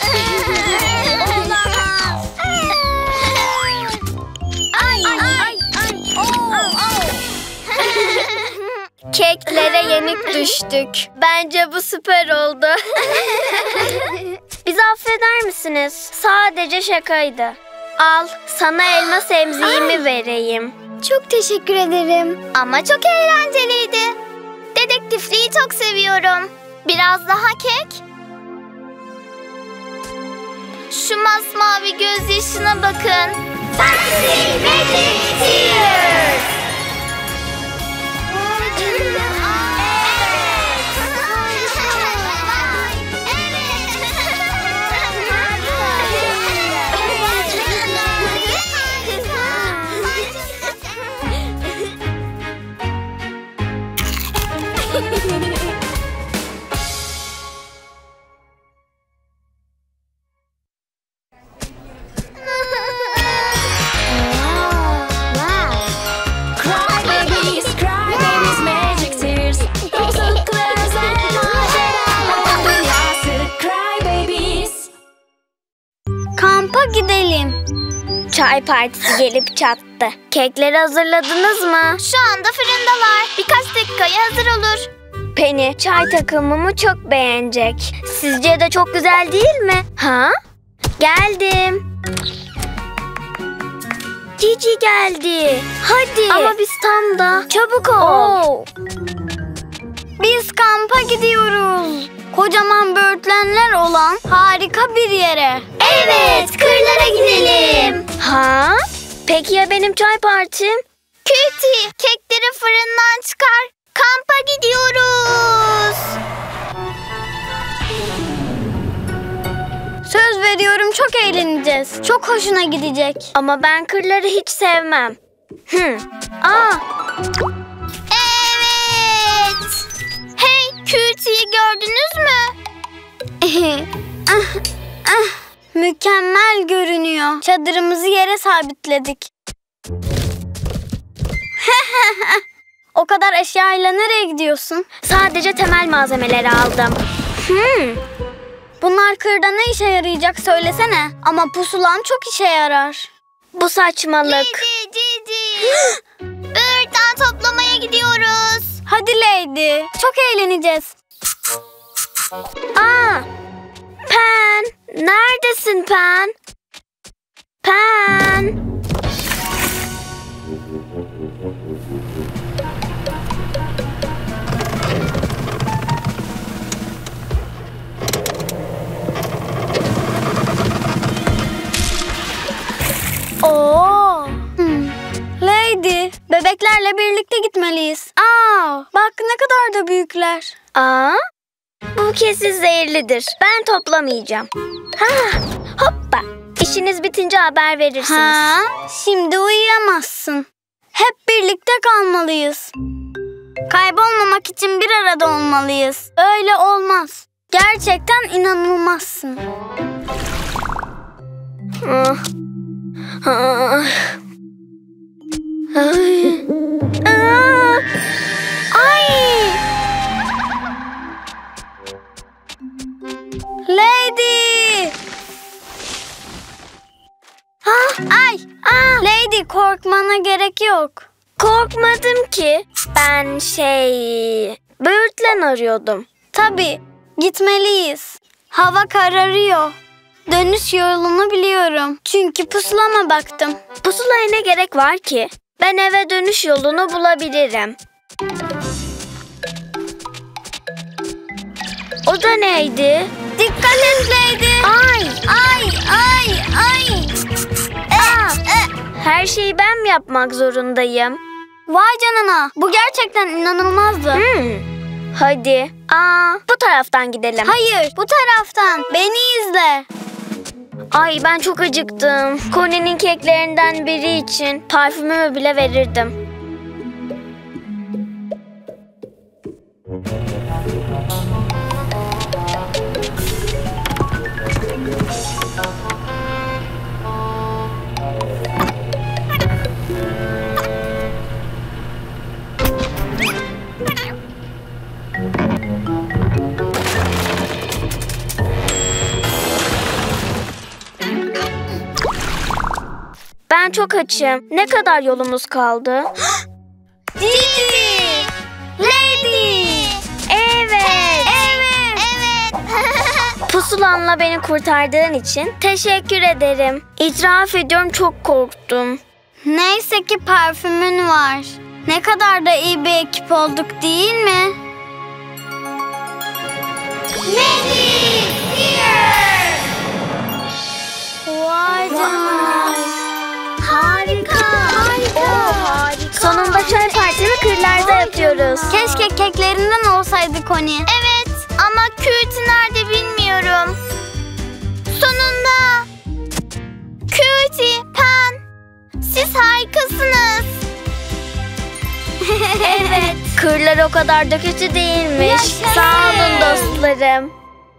Keklere yenik düştük. Bence bu süper oldu. Bizi affeder misiniz? Sadece şakaydı. Al, sana elmas emziğimi vereyim. Çok teşekkür ederim. Ama çok eğlenceliydi. Dedektifliği çok seviyorum. Biraz daha kek. Şu masmavi gözyaşına bakın. Fantasy Magic Tears. Crybabies, magic tears. Those are close and Crybabies. Kampa gidelim. Çay partisi gelip çattı. Kekleri hazırladınız mı? Şu anda fırındalar. Birkaç dakikaya hazır olur. Penny çay takımımı çok beğenecek. Sizce de çok güzel değil mi? Ha? Geldim. Cici geldi. Hadi. Ama biz tam da. Çabuk ol. Biz kampa gidiyoruz. Kocaman böğürtlenler olan harika bir yere. Evet, kırlara gidelim. Ha? Peki ya benim çay partim? Cutie, kekleri fırından çıkar. Kampa gidiyoruz. Söz veriyorum çok eğleneceğiz. Çok hoşuna gidecek. Ama ben kırları hiç sevmem. Aa, Evet. Hey, Cutie'yi gördünüz mü? Mükemmel görünüyor. Çadırımızı yere sabitledik. O kadar eşyayla nereye gidiyorsun? sadece temel malzemeleri aldım. Bunlar kırda ne işe yarayacak söylesene. Ama pusulan çok işe yarar. Bu saçmalık. Cici. Böğürtlen toplamaya gidiyoruz. Hadi Lady. Çok eğleneceğiz. Aa, Pen. Neredesin Pen? Pen. Oo. Lady, bebeklerle birlikte gitmeliyiz. Bak ne kadar da büyükler. Aa, bu kesin zehirlidir. Ben toplamayacağım. Hoppa. İşiniz bitince haber verirsiniz. Şimdi uyuyamazsın. Hep birlikte kalmalıyız. Kaybolmamak için bir arada olmalıyız. Öyle olmaz. Gerçekten inanılmazsın. Lady! Lady, korkmana gerek yok. Korkmadım ki. Ben böğürtlen arıyordum. Tabii, gitmeliyiz. Hava kararıyor. Dönüş yolunu biliyorum. Çünkü pusulama baktım. Pusulaya ne gerek var ki? Ben eve dönüş yolunu bulabilirim. O da neydi? Dikkat et Lady. Ay! Ay! Her şeyi ben mi yapmak zorundayım? Vay canına, bu gerçekten inanılmazdı. Hadi. Bu taraftan gidelim. Hayır, bu taraftan. Beni izle. Ay, ben çok acıktım. Connie'nin keklerinden biri için parfümümü bile verirdim. Ben çok açım. Ne kadar yolumuz kaldı? Cici! Lady! Evet. Pusulanla beni kurtardığın için teşekkür ederim. İtiraf ediyorum, çok korktum. Neyse ki parfümün var. Ne kadar da iyi bir ekip olduk değil mi? Lady! Here! Vay canına. Harika! Sonunda çay partimi kırlarda yapıyoruz. Keşke keklerinden olsaydı Connie. Evet, ama Cutie nerede bilmiyorum. Sonunda. Cutie, Pen, siz harikasınız. Evet. Kırlar o kadar da kötü değilmiş. Yaşasın. Sağ olun dostlarım.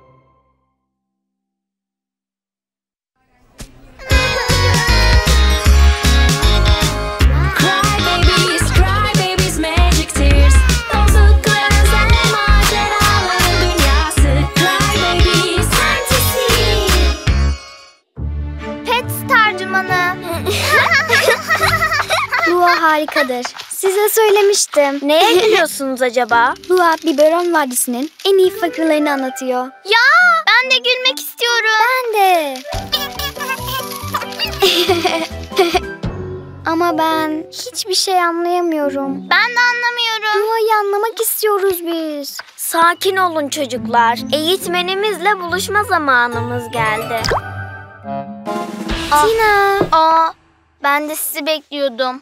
Cry babies, magic tears. Bozuklar özel maceraların dünyası. Cry babies, fantasy. Pet tercümanı. Lua harikadır. Size söylemiştim. Neye gülüyorsunuz acaba? Lua Biberon Vadisi'nin en iyi fıkralarını anlatıyor. Ya ben de gülmek istiyorum. Ben de. Ama ben hiçbir şey anlayamıyorum. Ben de anlamıyorum. Lua'yı anlamak istiyoruz biz. Sakin olun çocuklar. Eğitmenimizle buluşma zamanımız geldi. Tina. Ben de sizi bekliyordum.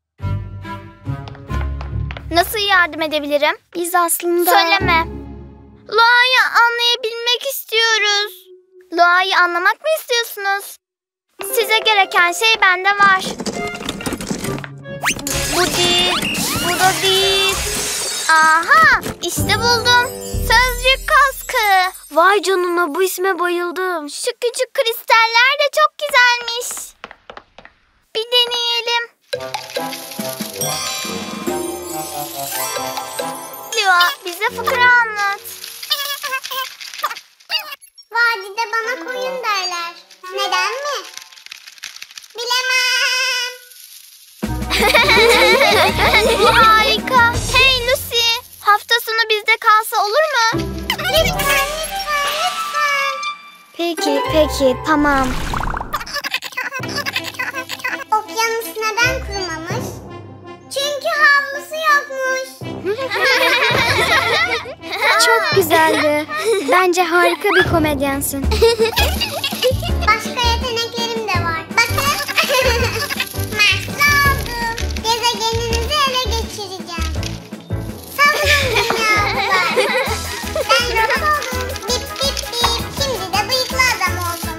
Nasıl yardım edebilirim? Biz aslında... Söyleme. Lua'yı anlayabilmek istiyoruz. Lua'yı anlamak mı istiyorsunuz? Size gereken şey bende var. Bu değil, bu da değil. Aha, işte buldum. Sözcük kaskı. Vay canına, bu isme bayıldım. Şu küçük kristaller de çok güzelmiş. Bir deneyelim. Lua, bize fıkra anlat. Vadide bana koyun derler. Neden mi? Bilemem. Bu harika. Hey Lucy, hafta sonu bizde kalsa olur mu? Lütfen, lütfen, lütfen. Peki, tamam. Okyanus neden kurumamış? Çünkü havlusu yokmuş. Çok güzeldi. Bence harika bir komedyensin. Başka yeteneklerim de var. Bakın. Marslı oldum. Gezegeninizi ele geçireceğim. Savunun dünyalılar. Ben robot oldum. Bip bip bip. Şimdi de bıyıklı adam oldum.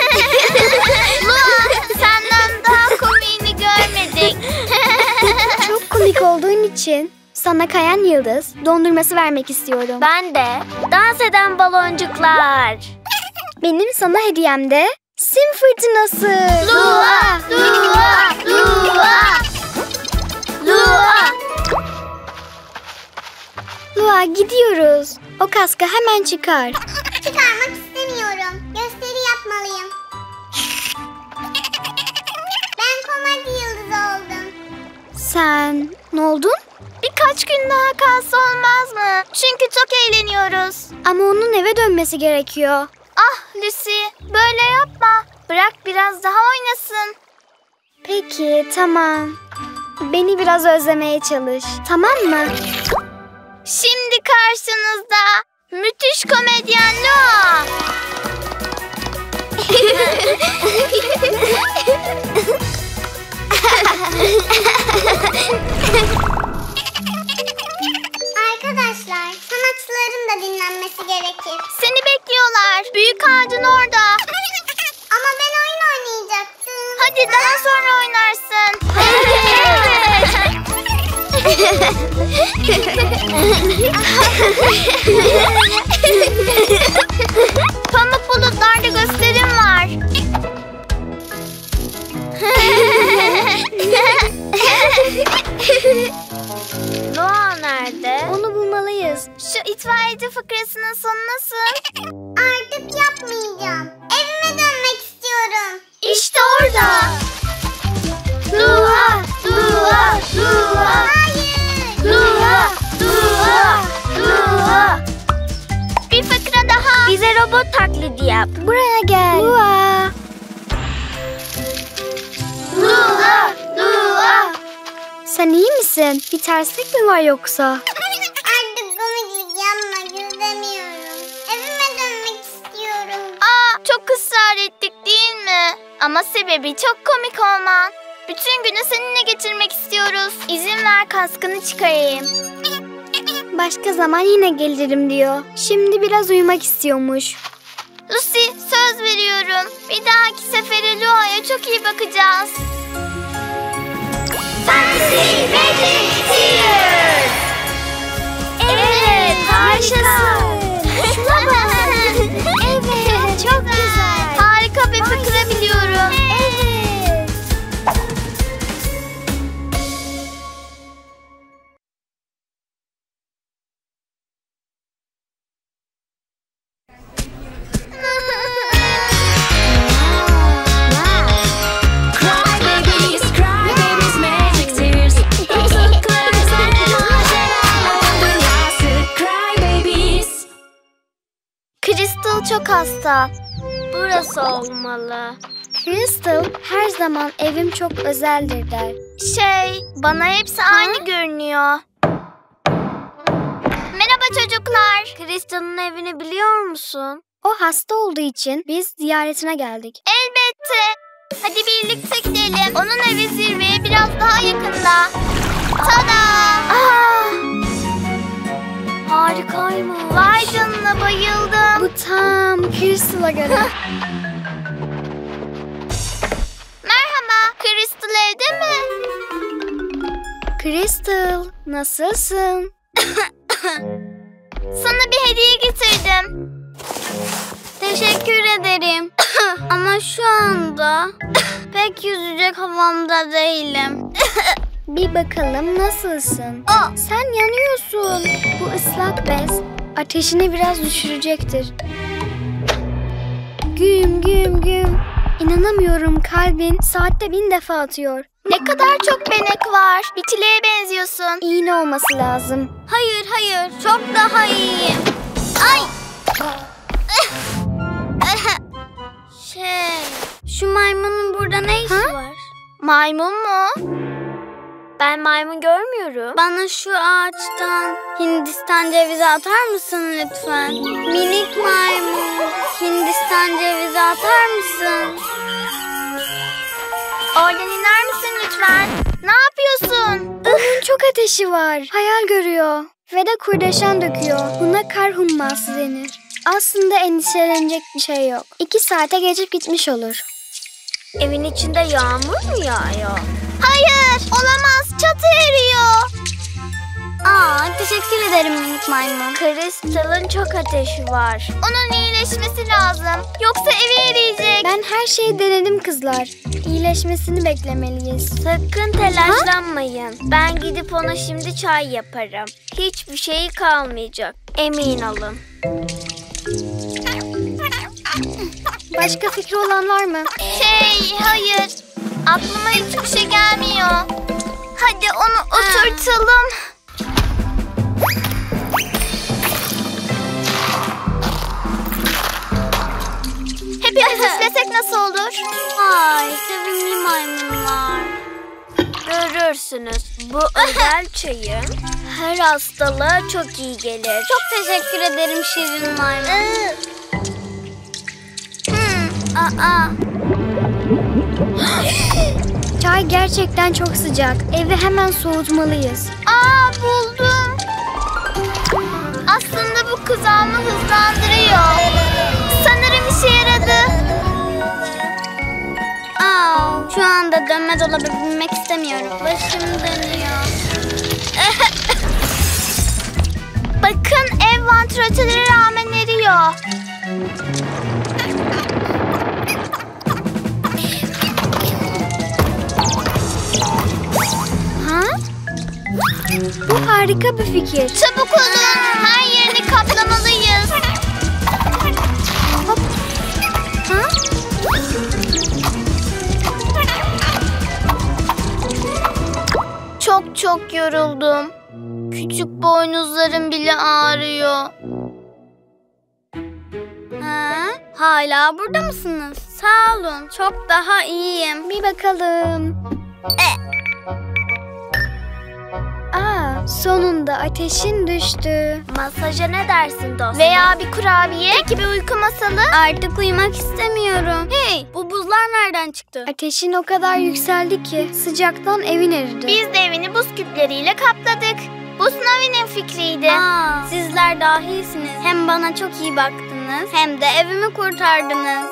Lua, senden daha komiğini görmedik. Çok komik olduğun için sana kayan yıldız dondurması vermek istiyorum. Ben de dans eden baloncuklar. Benim sana hediyem de sim fırtınası. Lua, Lua, Lua. Lua. Lua, gidiyoruz. O kaskı hemen çıkar. Çıkarmak istemiyorum. Gösteri yapmalıyım. Ben komedi yıldızı oldum. Sen ne oldun? Birkaç gün daha kalsa olmaz mı? Çünkü çok eğleniyoruz. Ama onun eve dönmesi gerekiyor. Ah Lucy, böyle yapma. Bırak biraz daha oynasın. Peki, tamam. Beni biraz özlemeye çalış. Tamam mı? Şimdi karşınızda müthiş komedyen Lua. Arkadaşlar, sanatçıların da dinlenmesi gerekir. Seni bekliyorlar. Büyük ağacın orada. Ama ben oyun oynayacaktım. Hadi daha sonra oynarsın. Pamuk bulutlarda gösterim var. Lua nerede? Onu bulmalıyız. Şu itfaiyeci fıkrasının sonu nasıl? Artık yapmayacağım. Evime dönmek istiyorum. İşte orada. Lua, Lua, Lua. Hayır. Lua, Lua, Lua. Bir fıkra daha. Bize robot taklidi yap. Buraya gel. Lua. Lua, Lua. Sen iyi misin? Bir terslik mi var yoksa? Artık komiklik yapmak istemiyorum. Evime dönmek istiyorum. Aa, çok ısrar ettik değil mi? Ama sebebi çok komik olman. Bütün günü seninle geçirmek istiyoruz. İzin ver kaskını çıkarayım. Başka zaman yine gelirim diyor. Şimdi biraz uyumak istiyormuş. Lucy, söz veriyorum. Bir dahaki sefere Lua'ya çok iyi bakacağız. Fantasy Magic Tears. Evet, harikasın. Şuna bak. Evet, çok güzel. Harika bir fıkra biliyorum. Evet. Cry babies, magic tears. çok hasta. Burası olmalı. Crystal her zaman evim çok özeldir der. Bana hepsi aynı görünüyor. Merhaba çocuklar. Crystal'ın evini biliyor musun? O hasta olduğu için biz ziyaretine geldik. Elbette. Hadi birlikte gidelim. Onun evi zirveye biraz daha yakında. Tada! Harikaymış. Vay canına, bayıldım. Bu tam Crystal'a göre. Merhaba, Crystal evde mi? Crystal, nasılsın? Sana bir hediye getirdim. Teşekkür ederim. Ama şu anda pek yüzecek havamda değilim. Bir bakalım nasılsın? Sen yanıyorsun. Bu ıslak bez ateşini biraz düşürecektir. Güm güm güm. İnanamıyorum, kalbin saatte 1000 defa atıyor. Ne kadar çok benek var. Bir çileğe benziyorsun. İğne olması lazım. Hayır, çok daha iyiyim. Ay! Şu maymunun burada ne işi var? Maymun mu? Ben maymun görmüyorum. Bana şu ağaçtan Hindistan cevizi atar mısın lütfen? Minik maymun, Hindistan cevizi atar mısın? Oradan iner misin lütfen? Ne yapıyorsun? Onun çok ateşi var. Hayal görüyor. Ve de kurdeşen döküyor. Buna kar humması denir. Aslında endişelenecek bir şey yok. 2 saate geçip gitmiş olur. Evin içinde yağmur mu yağıyor? Hayır, olamaz. Çatı eriyor. Teşekkür ederim minik maymun. Crystal'ın çok ateşi var. Onun iyileşmesi lazım. Yoksa evi eriyecek. Ben her şeyi denedim kızlar. İyileşmesini beklemeliyiz. Sakın telaşlanmayın. Ben gidip ona şimdi çay yaparım. Hiçbir şeyi kalmayacak. Emin olun. Başka fikri olan var mı? Hayır. Aklıma hiçbir şey gelmiyor. Hadi onu oturtalım. Hepimiz üflesek nasıl olur? Ay, sevimli maymunlar. Görürsünüz. Bu özel çayın her hastalığa çok iyi gelir. Çok teşekkür ederim şirin maymun. Çay gerçekten çok sıcak. Evi hemen soğutmalıyız. Buldum. Aslında bu kızarma hızlandırıyor. Sanırım işe yaradı. Şu anda dönme dolaba binmek istemiyorum. Başım dönüyor. Bakın, ev vantilatörü rağmen eriyor. Bu harika bir fikir. Çabuk olun. Her yerini kaplamalıyız. Çok yoruldum. Küçük boynuzlarım bile ağrıyor. Hala burada mısınız? Sağ olun. Çok daha iyiyim. Bir bakalım. Sonunda ateşin düştü. Masaja ne dersin dostum? Veya bir kurabiye, bir uyku masalı. Artık uyumak istemiyorum. Hey, bu buzlar nereden çıktı? Ateşin o kadar yükseldi ki sıcaktan evin eridi. Biz de evini buz küpleriyle kapladık. Bu Snowy'nin fikriydi. Sizler dahisiniz. Hem bana çok iyi baktınız hem de evimi kurtardınız.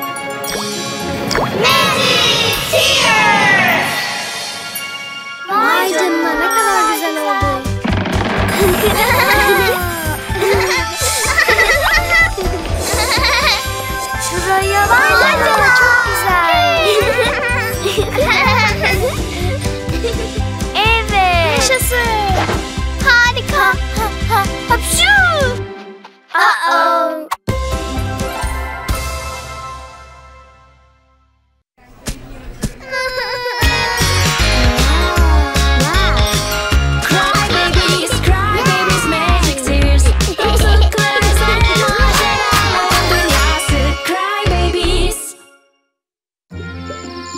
Magic Tears! Vay canına, ne kadar güzel oldu. Şuraya bak. Vay canına, çok güzel. Evet. Yaşasın. Harika. Hapşu.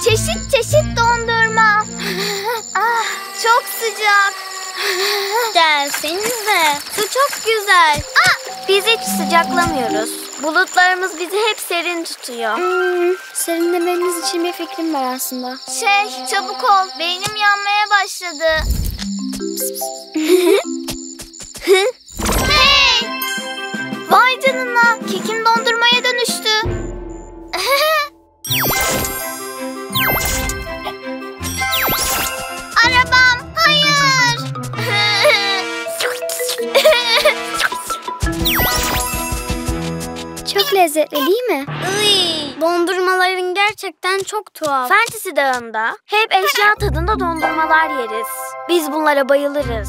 Çeşit çeşit dondurma. Ah, çok sıcak. Gelsenize. Su çok güzel. Biz hiç sıcaklamıyoruz. Bulutlarımız bizi hep serin tutuyor. Serinlememiz için bir fikrim var aslında. Çabuk ol. Beynim yanmaya başladı. Hey! Vay canına. Kekim dondurmaya dönüştü. Arabam. Hayır. Çok lezzetli değil mi? Dondurmaların gerçekten çok tuhaf. Fantasy Dağı'nda hep eşya tadında dondurmalar yeriz. Biz bunlara bayılırız.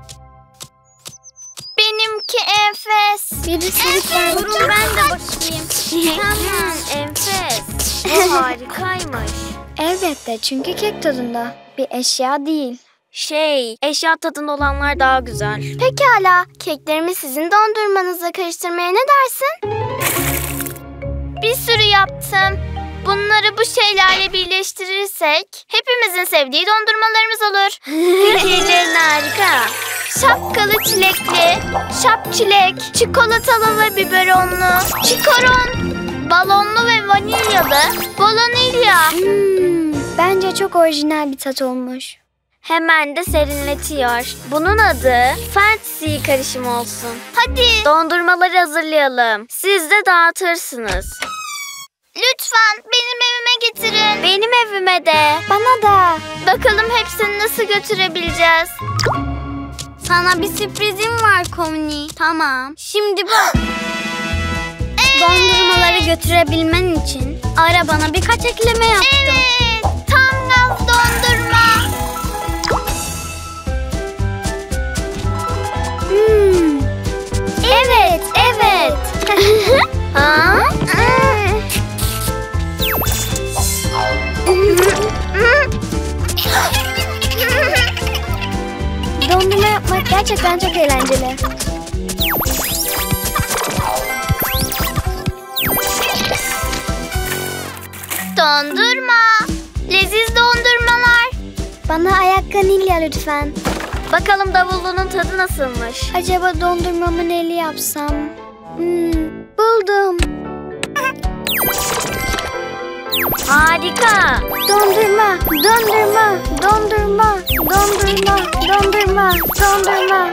Benimki enfes. Birisi lütfen. Durun ben de bakayım. Tamam. Enfes. Bu harikaymış. Elbette çünkü kek tadında. Bir eşya değil. Eşya tadında olanlar daha güzel. Pekala. Keklerimi sizin dondurmanızla karıştırmaya ne dersin? Bir sürü yaptım. Bunları bu şeylerle birleştirirsek hepimizin sevdiği dondurmalarımız olur. Fikirlerin harika. Şapkalı çilekli, şap çilek, çikolatalı ve biberonlu, çikoron, balonlu ve vanilyalı, bolonilya. Bence çok orijinal bir tat olmuş. Hemen de serinletiyor. Bunun adı fantasy karışım olsun. Hadi dondurmaları hazırlayalım. Siz de dağıtırsınız. Lütfen benim evime getirin. Benim evime de. Bana da. Bakalım hepsini nasıl götürebileceğiz. Sana bir sürprizim var Komni. Tamam. Şimdi bak. Dondurmaları götürebilmen için arabana birkaç ekleme yaptım. Evet, tam gaz dondurma. Evet, evet. Ha? Dondurma yapmak gerçekten çok eğlenceli. Dondurma. Leziz dondurmalar. Bana ayak vanilya lütfen. Bakalım davullunun tadı nasılmış? Acaba dondurmamı neli yapsam? Buldum. Harika. Dondurma, dondurma, dondurma, dondurma, dondurma, dondurma.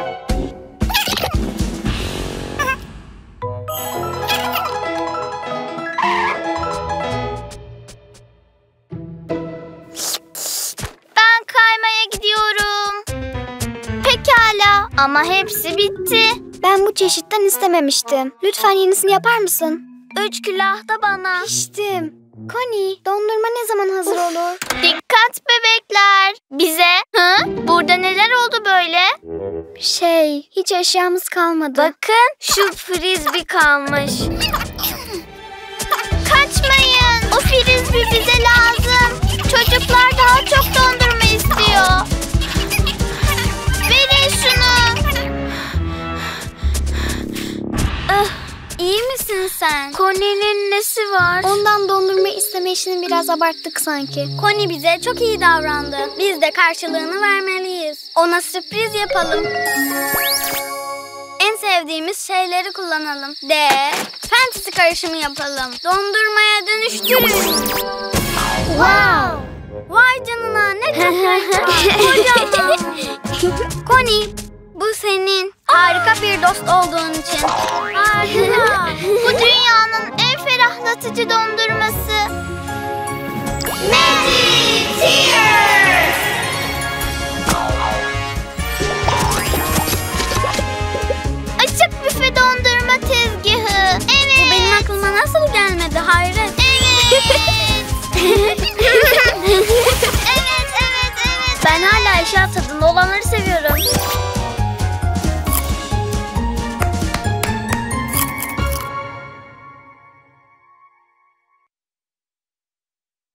Ben kaymaya gidiyorum. Pekala ama hepsi bitti. Ben bu çeşitten istememiştim. Lütfen yenisini yapar mısın? 3 külah da bana. İçtim. Connie, dondurma ne zaman hazır olur? Dikkat bebekler. Bize. Burada neler oldu böyle? Hiç eşyamız kalmadı. Bakın şu frisbee kalmış. Kaçmayın. O frisbee bize lazım. Çocuklar daha çok dondurma istiyor. Verin şunu. İyi misin sen? Connie'nin nesi var? Ondan dondurma isteme işini biraz abarttık sanki. Connie bize çok iyi davrandı. Biz de karşılığını vermeliyiz. Ona sürpriz yapalım. En sevdiğimiz şeyleri kullanalım. Fantasy karışımı yapalım. Dondurmaya dönüştürün. Wow! Vay canına ne çok kocaman. Connie, bu senin. Harika bir dost olduğun için. Harika. Bu dünyanın en ferahlatıcı dondurması. Magic Tears! Açık büfe dondurma tezgahı. Evet. Bu benim aklıma nasıl gelmedi hayret. Evet. evet. Ben hala eşya tadında olanları seviyorum.